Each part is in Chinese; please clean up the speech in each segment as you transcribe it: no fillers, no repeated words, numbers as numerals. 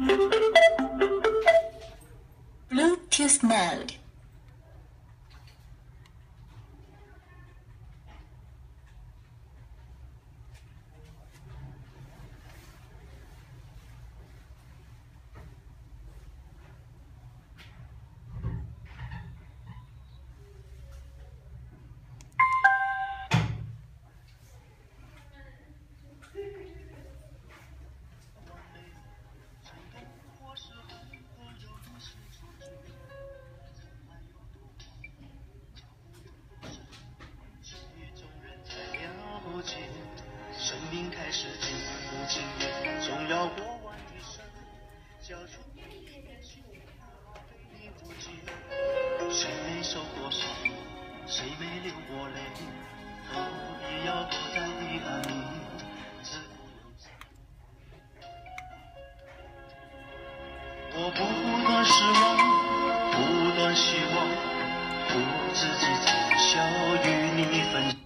Bluetooth mode. 我不断失望，不断希望，我自己从小与你分享。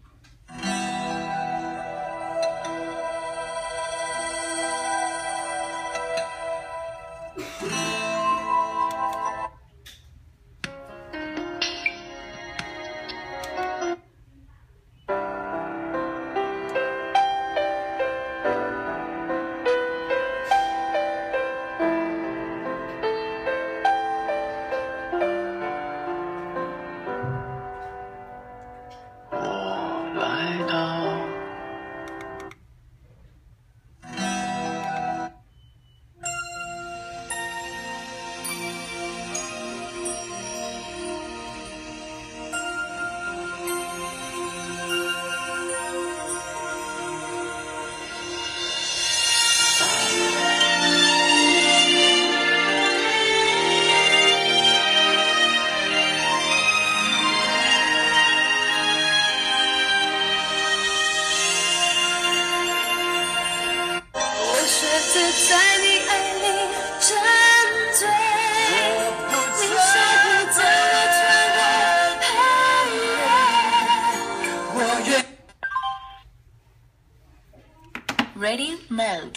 Radio mode.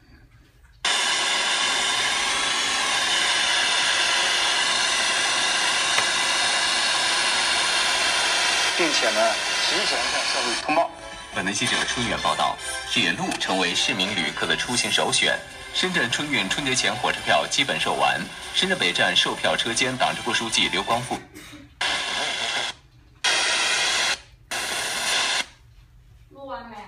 并且呢，提前向社会通报。 本台记者春远报道，铁路成为市民旅客的出行首选。深圳春运春节前火车票基本售完，深圳北站售票车间党支部书记刘光富。 录完没？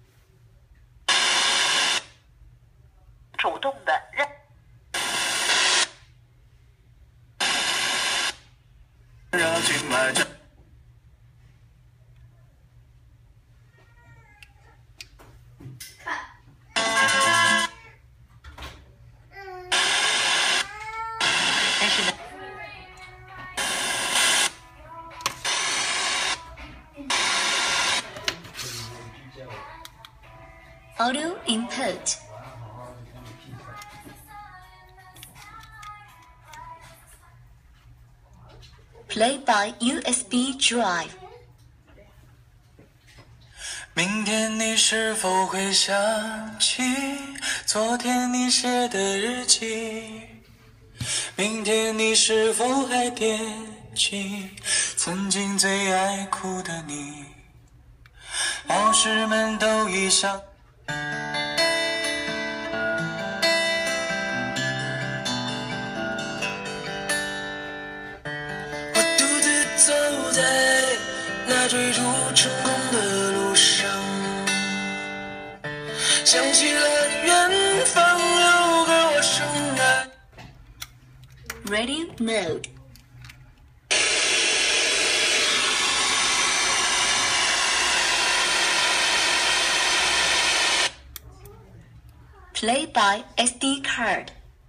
主动的让。Audio input. Play by USB drive. 明天你是否会想起昨天你写的日记？明天你是否还惦记曾经最爱哭的你？老师们都已想。我独自走在那追逐成功的路上，想起了远方有个我深爱。 Radio mode. Play by SD card.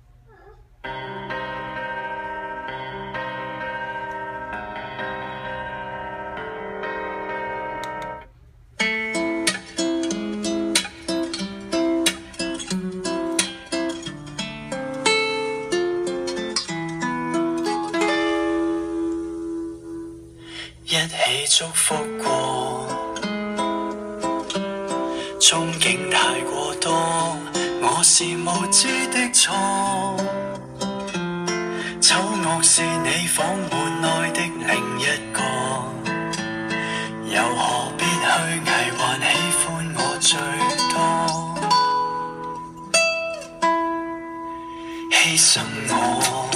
一起祝福過，憧憬太過多，我是無知的錯，醜惡是你房門內的另一個，又何必去偽幻喜歡我最多，犧牲我。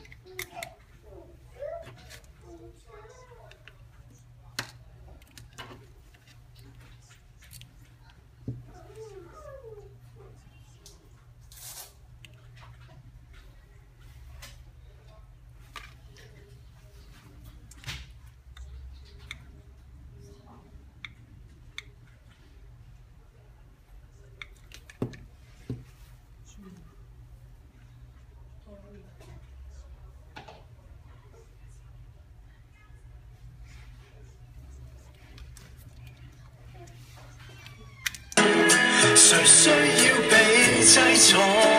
誰需要被制裁？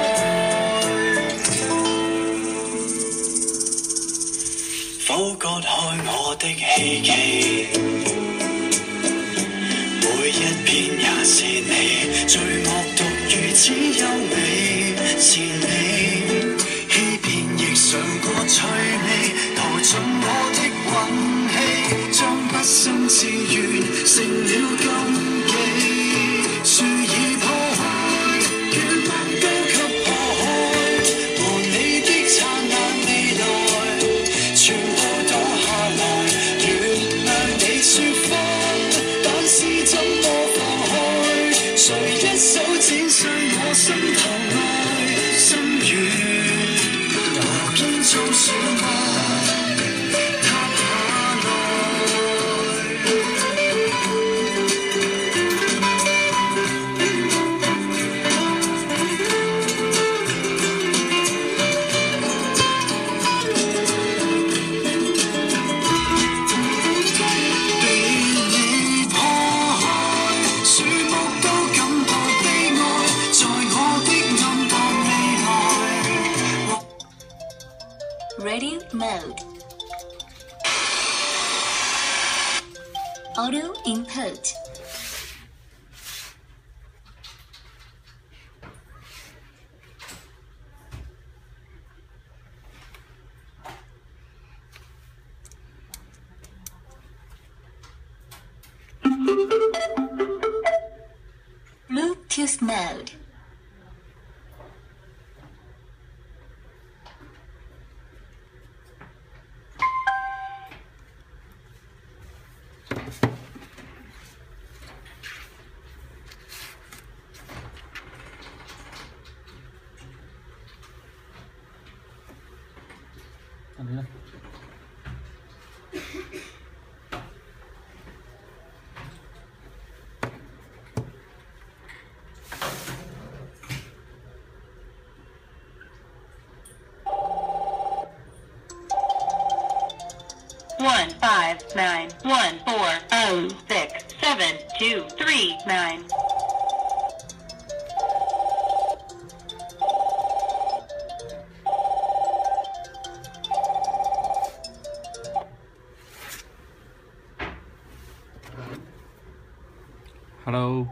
否割開我的希冀，每一片也是你，最惡毒如此優美，是你欺騙亦嘗過趣味，逃盡我的運氣，將不生自願成了禁忌。樹已破壞，願望都給破開，和你的燦爛未來，全部倒下來。原諒你說謊，但是怎麼放開？誰一手剪傷我心頭愛，心願何見遭損壞，塌下來。 Radio mode. Audio input. Bluetooth mode. One 5 9 1 4 0 6 7 2 3 9. Hello。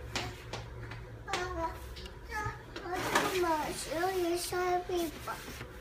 爸爸，我这个毛球也塞背吧。